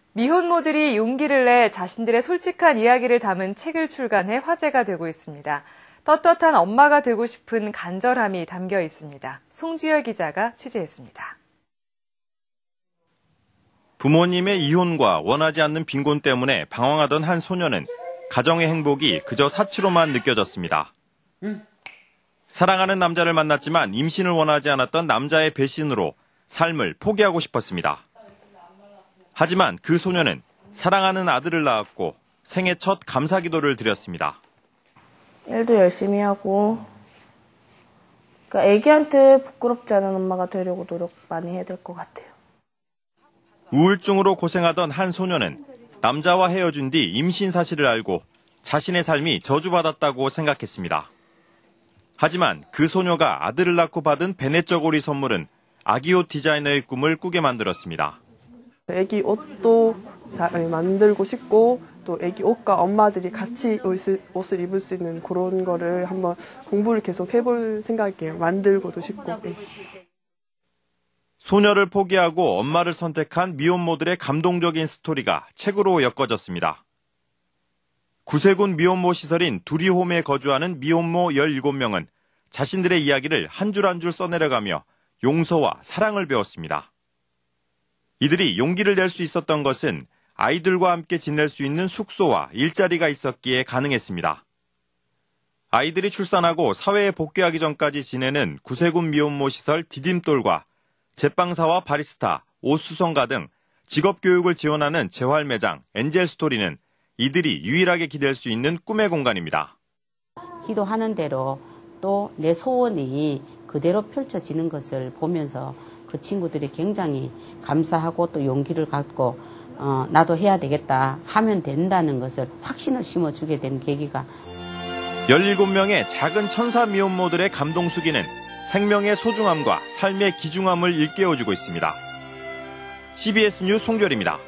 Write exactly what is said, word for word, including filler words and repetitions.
미혼모들이 용기를 내 자신들의 솔직한 이야기를 담은 책을 출간해 화제가 되고 있습니다. 떳떳한 엄마가 되고 싶은 간절함이 담겨 있습니다. 송주열 기자가 취재했습니다. 부모님의 이혼과 원하지 않는 빈곤 때문에 방황하던 한 소녀는 가정의 행복이 그저 사치로만 느껴졌습니다. 사랑하는 남자를 만났지만 임신을 원하지 않았던 남자의 배신으로 삶을 포기하고 싶었습니다. 하지만 그 소녀는 사랑하는 아들을 낳았고 생애 첫 감사기도를 드렸습니다. 일도 열심히 하고, 그러니까 애기한테 부끄럽지 않은 엄마가 되려고 노력 많이 해야 될 것 같아요. 우울증으로 고생하던 한 소녀는 남자와 헤어진 뒤 임신 사실을 알고 자신의 삶이 저주받았다고 생각했습니다. 하지만 그 소녀가 아들을 낳고 받은 베넷 저고리 선물은 아기 옷 디자이너의 꿈을 꾸게 만들었습니다. 애기 옷도 만들고 싶고 또 애기 옷과 엄마들이 같이 옷을, 옷을 입을 수 있는 그런 거를 한번 공부를 계속 해볼 생각이에요. 만들고도 싶고. 소녀를 포기하고 엄마를 선택한 미혼모들의 감동적인 스토리가 책으로 엮어졌습니다. 구세군 미혼모 시설인 두리홈에 거주하는 미혼모 열일곱 명은 자신들의 이야기를 한 줄 한 줄 써내려가며 용서와 사랑을 배웠습니다. 이들이 용기를 낼 수 있었던 것은 아이들과 함께 지낼 수 있는 숙소와 일자리가 있었기에 가능했습니다. 아이들이 출산하고 사회에 복귀하기 전까지 지내는 구세군 미혼모 시설 디딤돌과 제빵사와 바리스타, 옷수성가 등 직업교육을 지원하는 재활매장 엔젤스토리는 이들이 유일하게 기댈 수 있는 꿈의 공간입니다. 기도하는 대로 또 내 소원이 그대로 펼쳐지는 것을 보면서 그 친구들이 굉장히 감사하고 또 용기를 갖고 어, 나도 해야 되겠다, 하면 된다는 것을 확신을 심어주게 된 계기가. 열일곱 명의 작은 천사 미혼모들의 감동수기는 생명의 소중함과 삶의 귀중함을 일깨워주고 있습니다. 씨비에스 뉴스 송별입니다.